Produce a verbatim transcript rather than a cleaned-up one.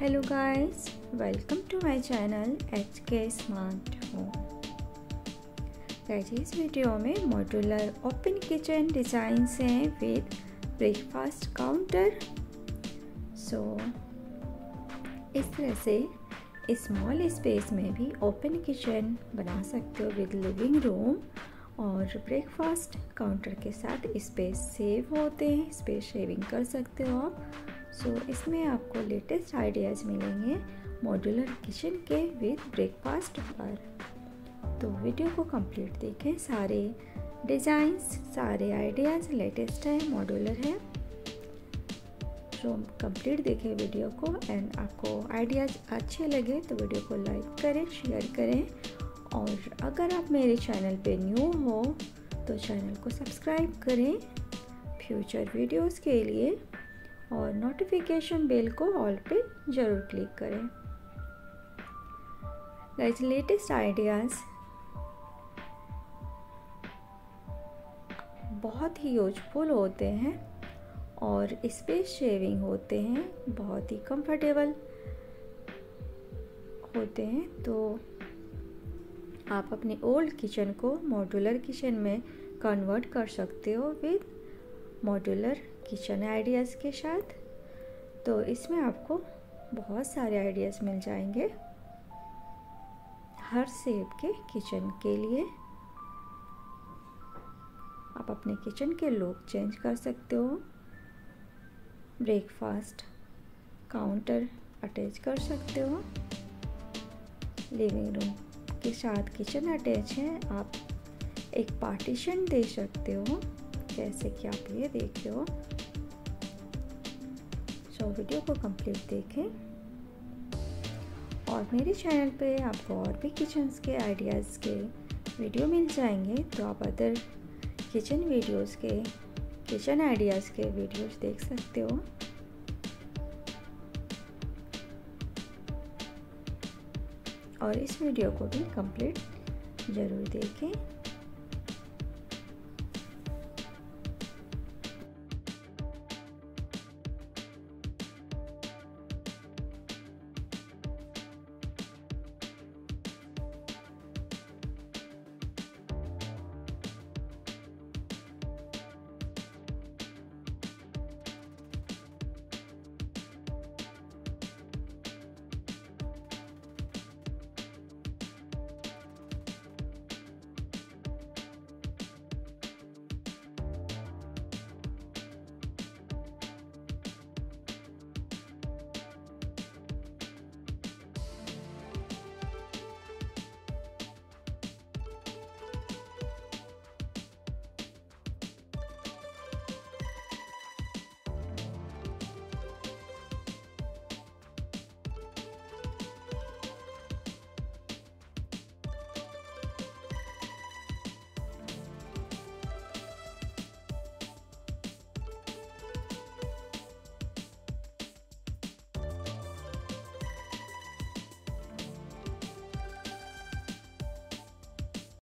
Hello guys, welcome to my channel H K smart home. Guys इस video में modular open kitchen design हैं with breakfast counter. So इस तरह से small space में भी ओपन किचन बना सकते हो विद लिविंग रूम और ब्रेकफास्ट काउंटर के साथ स्पेस सेव होते हैं, स्पेस शेविंग कर सकते हो आप। सो so, इसमें आपको लेटेस्ट आइडियाज़ मिलेंगे मॉड्यूलर किचन के विद ब्रेकफास्ट पर। तो वीडियो को कंप्लीट देखें, सारे डिज़ाइंस सारे आइडियाज़ लेटेस्ट हैं, मॉड्यूलर है। तो कंप्लीट देखें वीडियो को एंड आपको आइडियाज़ अच्छे लगे तो वीडियो को लाइक करें, शेयर करें। और अगर आप मेरे चैनल पे न्यू हो तो चैनल को सब्सक्राइब करें फ्यूचर वीडियोस के लिए और नोटिफिकेशन बेल को ऑल पे ज़रूर क्लिक करें। गाइस लेटेस्ट आइडियाज़ बहुत ही यूजफुल होते हैं और स्पेस शेविंग होते हैं, बहुत ही कंफर्टेबल होते हैं। तो आप अपनी ओल्ड किचन को मॉड्यूलर किचन में कन्वर्ट कर सकते हो विद मॉड्यूलर किचन आइडियाज़ के साथ। तो इसमें आपको बहुत सारे आइडियाज़ मिल जाएंगे हर शेप के किचन के लिए। आप अपने किचन के लुक चेंज कर सकते हो, ब्रेकफास्ट काउंटर अटैच कर सकते हो, लिविंग रूम के साथ किचन अटैच है, आप एक पार्टीशन दे सकते हो जैसे कि आप ये देख रहे हो। सो वीडियो को कंप्लीट देखें और मेरे चैनल पे आपको और भी किचन्स के आइडियाज़ के वीडियो मिल जाएंगे। तो आप अदर किचन वीडियोस के किचन आइडियाज़ के वीडियोस देख सकते हो। और इस वीडियो को भी कंप्लीट ज़रूर देखें।